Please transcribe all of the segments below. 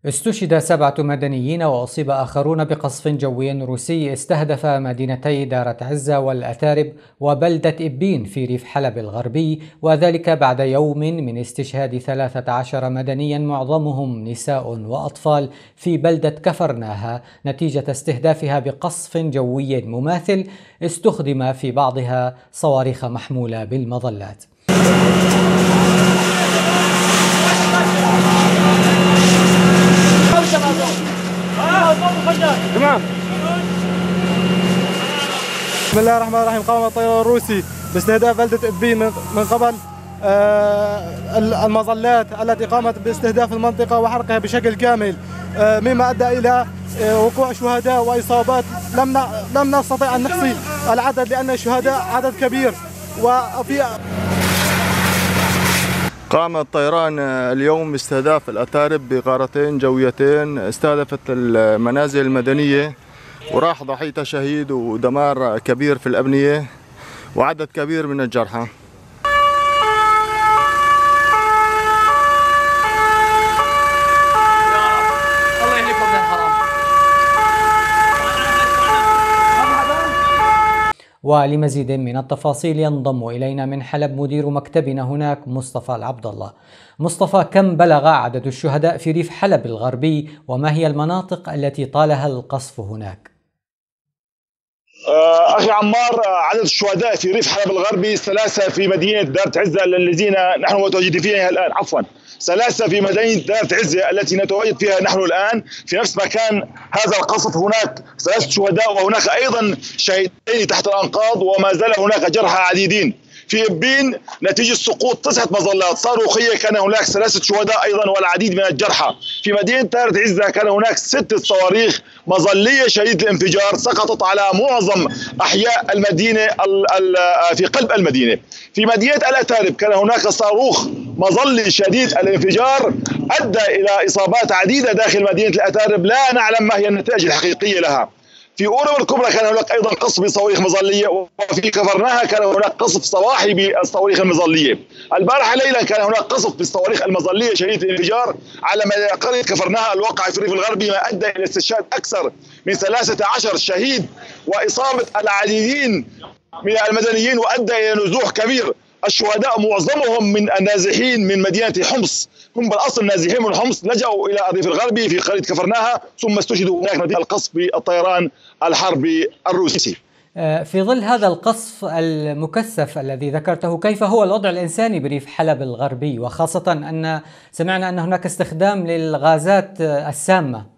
استشهد 7 مدنيين وأصيب آخرون بقصف جوي روسي استهدف مدينتي دارة عزة والأتارب وبلدة إبين في ريف حلب الغربي، وذلك بعد يوم من استشهاد 13 مدنيا معظمهم نساء وأطفال في بلدة كفرناها نتيجة استهدافها بقصف جوي مماثل استخدم في بعضها صواريخ محمولة بالمظلات. تمام. بسم الله الرحمن الرحيم. قام الطيران الروسي باستهداف بلدة إبين من قبل المظلات التي قامت باستهداف المنطقة وحرقها بشكل كامل، مما أدى إلى وقوع شهداء وإصابات. لم نستطيع أن نحصي العدد لأن الشهداء عدد كبير. قام الطيران اليوم باستهداف الأتارب بغارتين جويتين استهدفت المنازل المدنية، وراح ضحيتها شهيد ودمار كبير في الأبنية وعدد كبير من الجرحى. ولمزيد من التفاصيل ينضم إلينا من حلب مدير مكتبنا هناك مصطفى العبد الله. مصطفى، كم بلغ عدد الشهداء في ريف حلب الغربي وما هي المناطق التي طالها القصف هناك؟ أخي عمار، عدد الشهداء في ريف حلب الغربي 3 في مدينة دارة عزة الذين نحن متواجدين فيها الآن. 3 في مدينة دارة عزة التي نتواجد فيها نحن الآن في نفس مكان هذا القصف. هناك 3 شهداء وهناك أيضا شهيدين تحت الأنقاض، وما زال هناك جرحى عديدين. في إبين نتيجة سقوط 9 مظلات صاروخية كان هناك 3 شهداء أيضا والعديد من الجرحى. في مدينة دارة عزة كان هناك 6 صواريخ مظلية شديدة الانفجار سقطت على معظم أحياء المدينة في قلب المدينة. في مدينة الأتارب كان هناك صاروخ مظلي شديد الانفجار أدى إلى إصابات عديدة داخل مدينة الأتارب لا نعلم ما هي النتائج الحقيقية لها. في أورم الكبرى كان هناك أيضا قصف بصواريخ مظلية، وفي كفرناها كان هناك قصف صباحي بالصواريخ المظلية. البارحة ليلا كان هناك قصف بالصواريخ المظلية شديدة الانفجار على قرية كفرناها الواقعة في الريف الغربي، ما أدى إلى استشهاد أكثر من 13 شهيد وإصابة العديدين من المدنيين، وأدى إلى نزوح كبير. الشهداء معظمهم من النازحين من مدينة حمص، هم بالأصل نازحين من حمص لجأوا إلى الريف الغربي في قرية كفرناها ثم استشهدوا هناك نتيجة القصف بالطيران الحربي الروسي. في ظل هذا القصف المكثف الذي ذكرته، كيف هو الوضع الإنساني بريف حلب الغربي، وخاصة أن سمعنا أن هناك استخدام للغازات السامة؟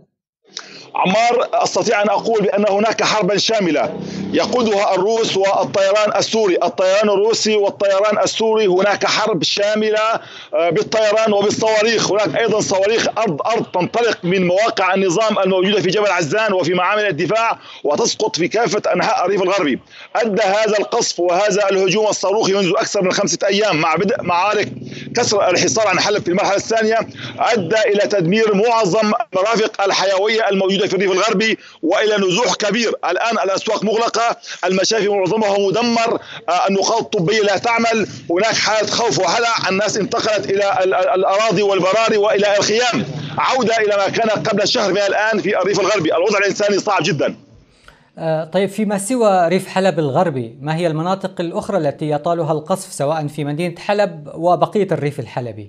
عمار، أستطيع أن أقول بأن هناك حربا شاملة يقودها الروس والطيران السوري، الطيران الروسي والطيران السوري. هناك حرب شاملة بالطيران وبالصواريخ. هناك أيضا صواريخ أرض تنطلق من مواقع النظام الموجودة في جبل عزان وفي معامل الدفاع وتسقط في كافة أنحاء الريف الغربي. أدى هذا القصف وهذا الهجوم الصاروخي منذ أكثر من 5 أيام مع بدء معارك كسر الحصار عن حلب في المرحلة الثانية، أدى إلى تدمير معظم المرافق الحيوية الموجودة في الريف الغربي وإلى نزوح كبير. الآن الأسواق مغلقة، المشافي معظمها مدمر، النقاط الطبية لا تعمل، هناك حالة خوف وهلع، الناس انتقلت إلى الأراضي والبراري وإلى الخيام، عودة إلى ما كان قبل شهر من الآن في الريف الغربي. الوضع الإنساني صعب جدا. طيب، فيما سوى ريف حلب الغربي، ما هي المناطق الأخرى التي يطالها القصف سواء في مدينة حلب وبقية الريف الحلبي؟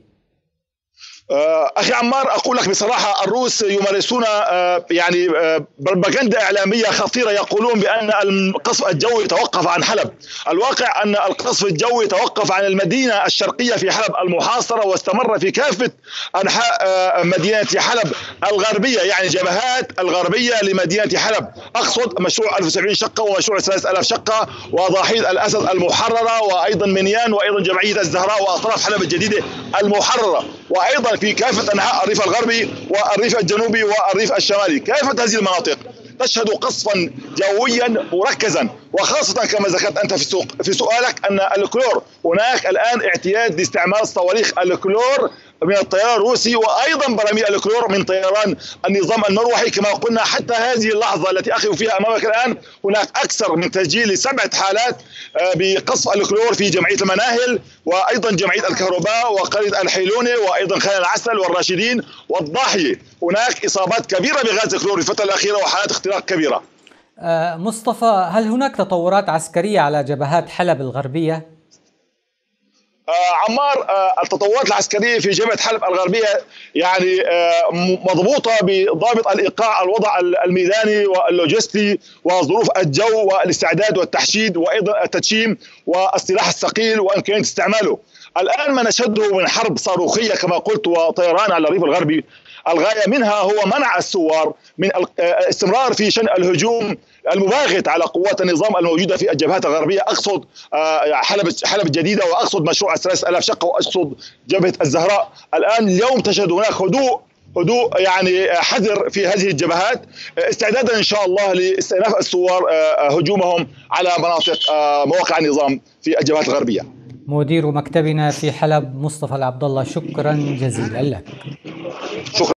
أخي عمار، أقول لك بصراحة الروس يمارسون يعني بروباغندا إعلامية خطيرة، يقولون بأن القصف الجوي توقف عن حلب. الواقع أن القصف الجوي توقف عن المدينة الشرقية في حلب المحاصرة واستمر في كافة أنحاء مدينة حلب الغربية، يعني جبهات الغربية لمدينة حلب. أقصد مشروع 1070 شقة ومشروع 3000 شقة وضاحية الأسد المحررة وأيضا منيان وأيضا جمعية الزهراء وأطراف حلب الجديدة المحررة، وأيضا في كافة أنحاء الريف الغربي والريف الجنوبي والريف الشمالي. كافة هذه المناطق تشهد قصفا جويا مركزا، وخاصة كما ذكرت أنت في سؤالك أن الكلور هناك الآن اعتياد لاستعمال صواريخ الكلور من الطيران الروسي وأيضا براميل الكلور من طيران النظام المروحي. كما قلنا حتى هذه اللحظة التي أقف فيها أمامك الآن هناك أكثر من تسجيل ل7 حالات بقصف الكلور في جمعية المناهل وأيضا جمعية الكهرباء وقرية الحيلونة وأيضا خان العسل والراشدين والضاحيه. هناك اصابات كبيره بغاز الكلور الفتره الاخيره وحالات اختراق كبيره. مصطفى، هل هناك تطورات عسكرية على جبهات حلب الغربية؟ عمار، التطورات العسكريه في جبهه حلب الغربيه يعني مضبوطه بضابط الايقاع الوضع الميداني واللوجستي وظروف الجو والاستعداد والتحشيد وايضا التدشيم والسلاح الثقيل وامكانيه استعماله. الان ما نشهده من حرب صاروخيه كما قلت وطيران على الريف الغربي، الغايه منها هو منع الثوار من الاستمرار في شن الهجوم المباغت على قوات النظام الموجوده في الجبهات الغربيه، اقصد حلب الجديده، واقصد مشروع ال3000 شقه، واقصد جبهه الزهراء. الان اليوم تشهد هناك هدوء يعني حذر في هذه الجبهات، استعدادا ان شاء الله لاستئناف الثوار هجومهم على مناطق مواقع النظام في الجبهات الغربيه. مدير مكتبنا في حلب مصطفى العبد الله، شكرا جزيلا لك. شكرا.